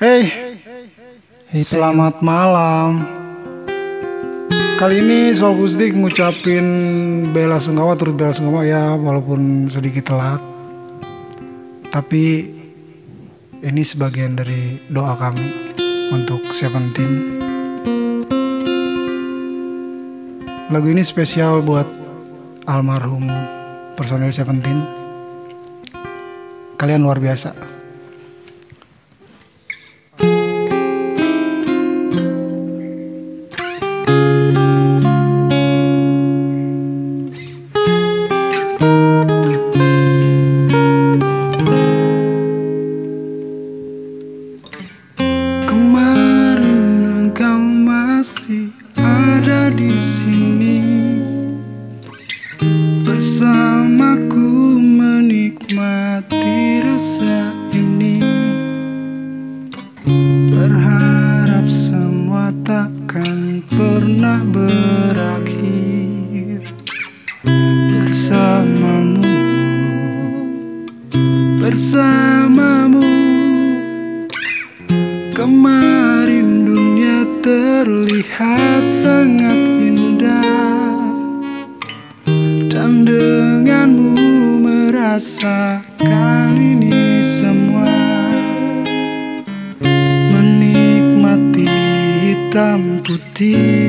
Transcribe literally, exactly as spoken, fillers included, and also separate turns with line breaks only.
Hey, selamat malam. Kali ini Sol Fusdik ngucapin bela sungkawa turut bela sungkawa ya, walaupun sedikit telat. Tapi ini sebagian dari doa kami untuk Seventeen. Lagu ini spesial buat almarhum personil Seventeen. Kalian luar biasa. Kemarin engkau masih ada di sini bersamaku menikmati rasa ini. Berharap semua takkan pernah berakhir bersamamu, bersamamu. Kemarin dunia terlihat sangat indah, dan denganmu merasakan ini semua. Menikmati hitam putih